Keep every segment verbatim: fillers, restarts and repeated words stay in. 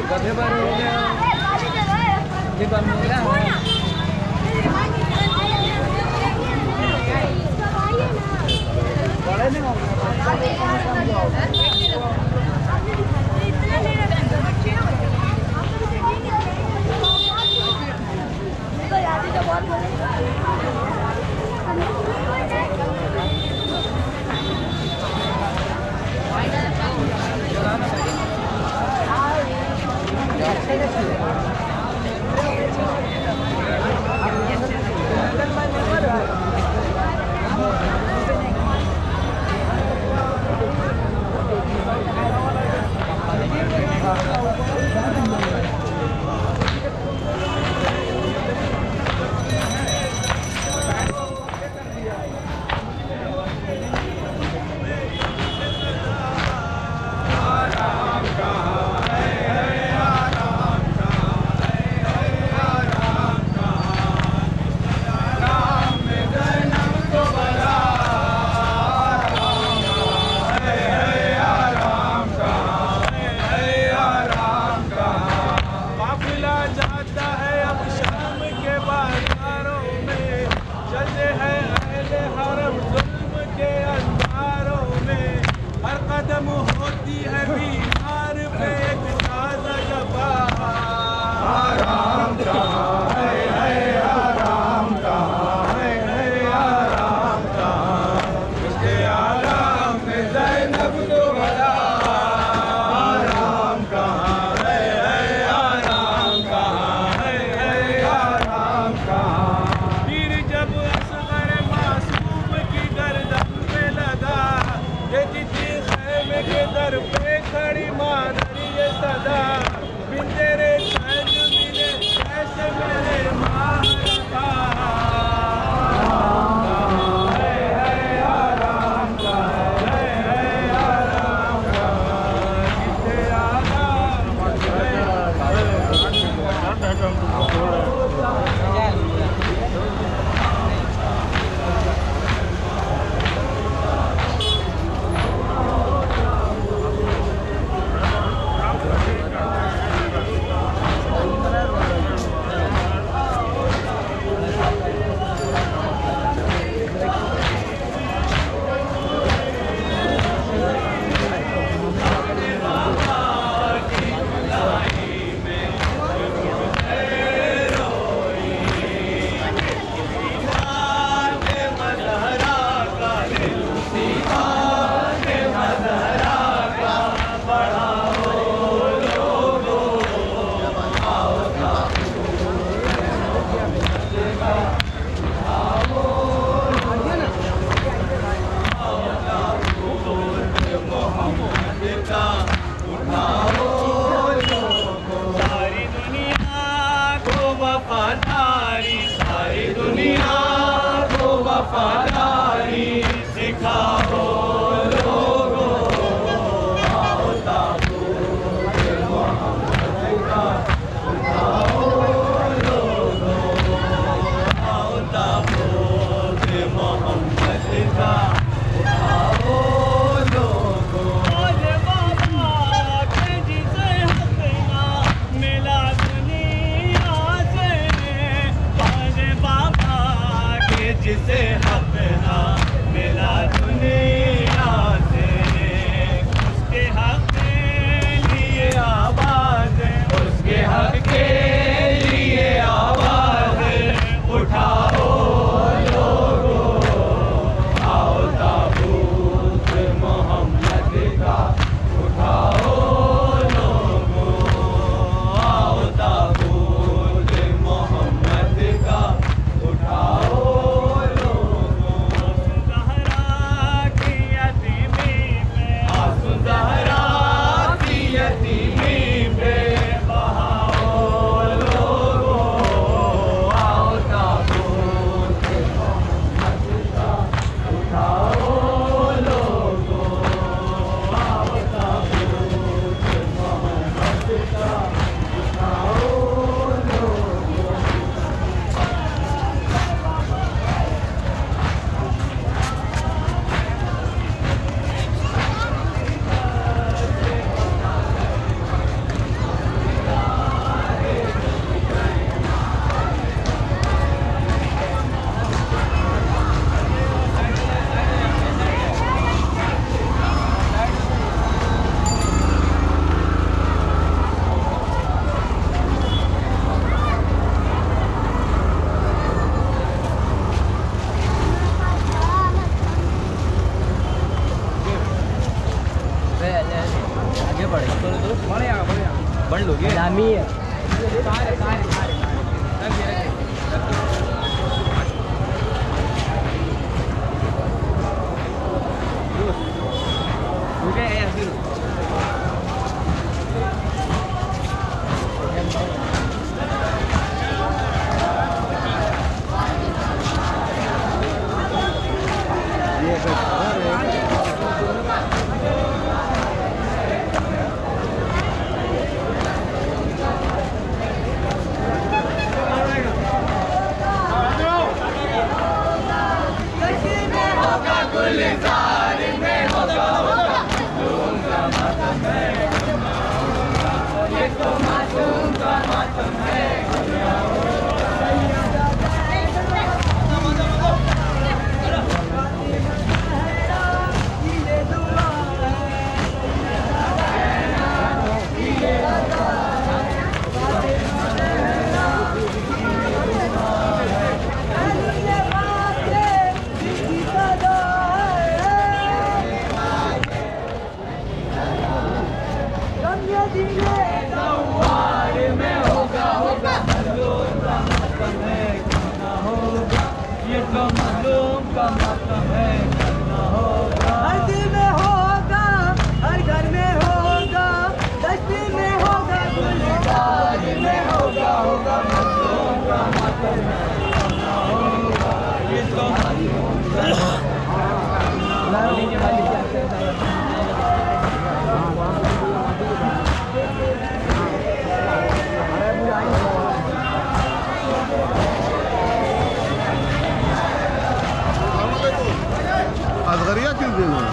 Gak baru di Bamila. Boleh nih ngomong. नहीं है। सारे सारे सारे रखिए रखिए ओके ऐसे अजगरिया किस दिन है?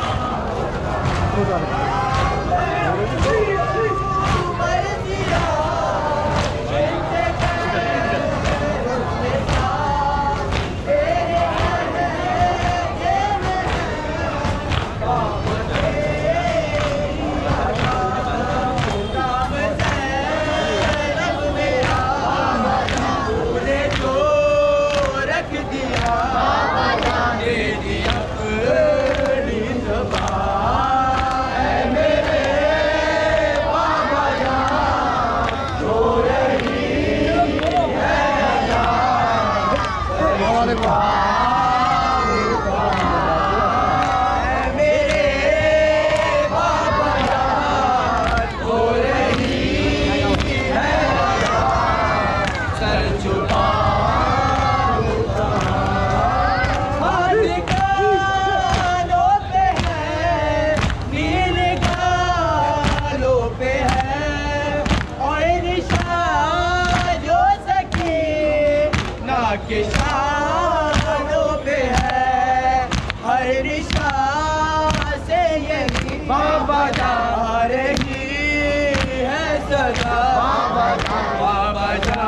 के शानों पे है हर रिश्ता से यही बाबा जा रही है सदा बाबा जा बाबा जा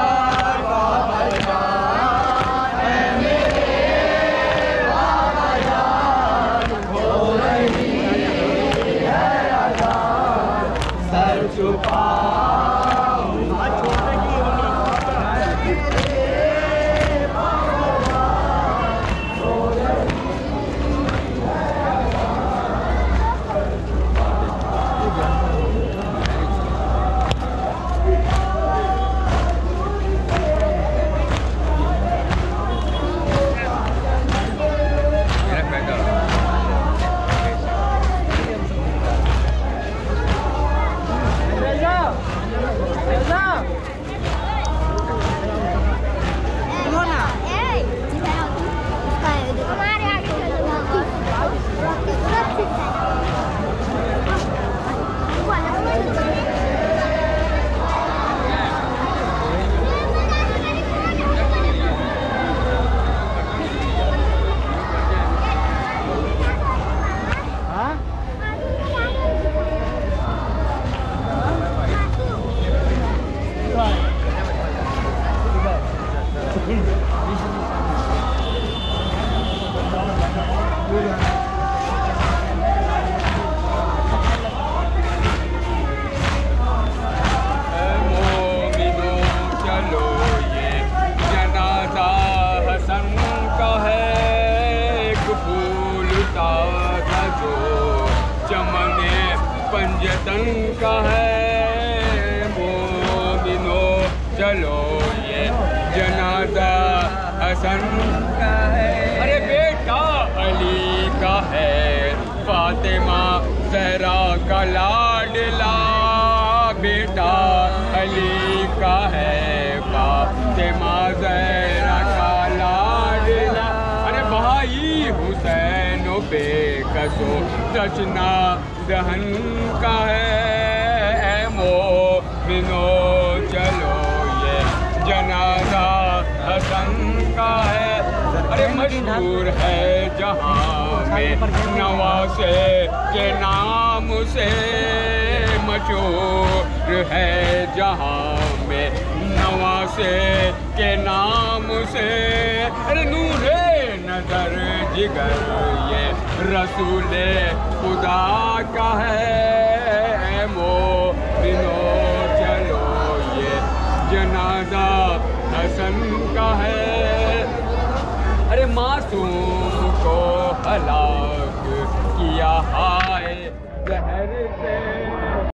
बाबा जा है मेरे बाबा जा हो रही है अदा सर छुपा पंजतन का है वो चलो ये जनाजा हसन का है। अरे बेटा अली का है, फातिमा ज़हरा का लाडला, बेटा अली का है, फातिमा ज़हरा का लाडला। अरे भाई हुसैन बेकसो रचना दहन का है, मोमिनो चलो ये जनाजा हसन का है। अरे मशहूर है जहाँ में नवासे के नाम से, मशहूर है जहाँ में नवासे के नाम से। अरे नूरे नजर जिगर ये रसूले खुदा का है, मोमिनो चलो ये जनाजा हसन का है। अरे मासूम को हलाक किया हाय जहर से,